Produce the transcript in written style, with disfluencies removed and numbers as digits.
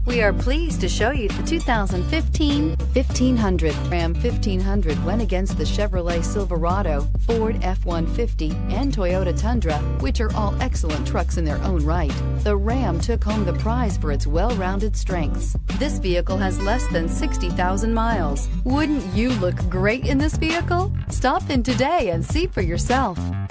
We are pleased to show you the 2015 1500. Ram 1500 went against the Chevrolet Silverado, Ford F-150, and Toyota Tundra, which are all excellent trucks in their own right. The Ram took home the prize for its well-rounded strengths. This vehicle has less than 60,000 miles. Wouldn't you look great in this vehicle? Stop in today and see for yourself.